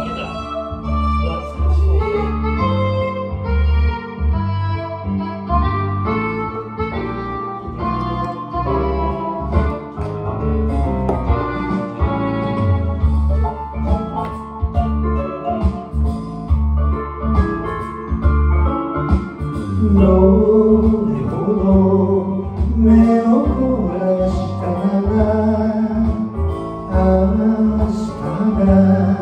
どれほど目を凝らしたな明日が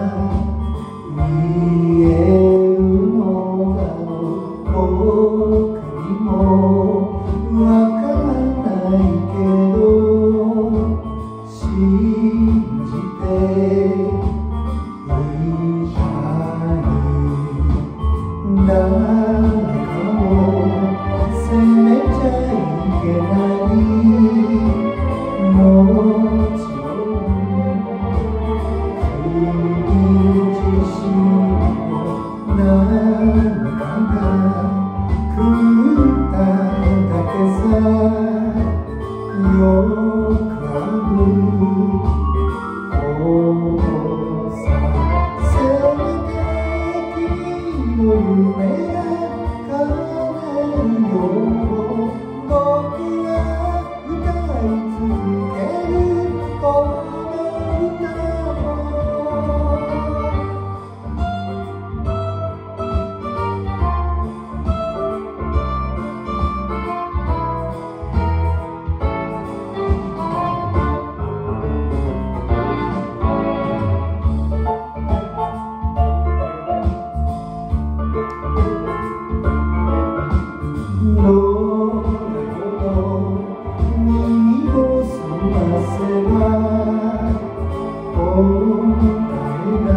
見えるのだろう僕にもわからないけど信じていたい誰かを責めちゃいけないもちろん君自身も何かが狂っただけさよくあることさせめて君の夢が耳を澄ませば答えが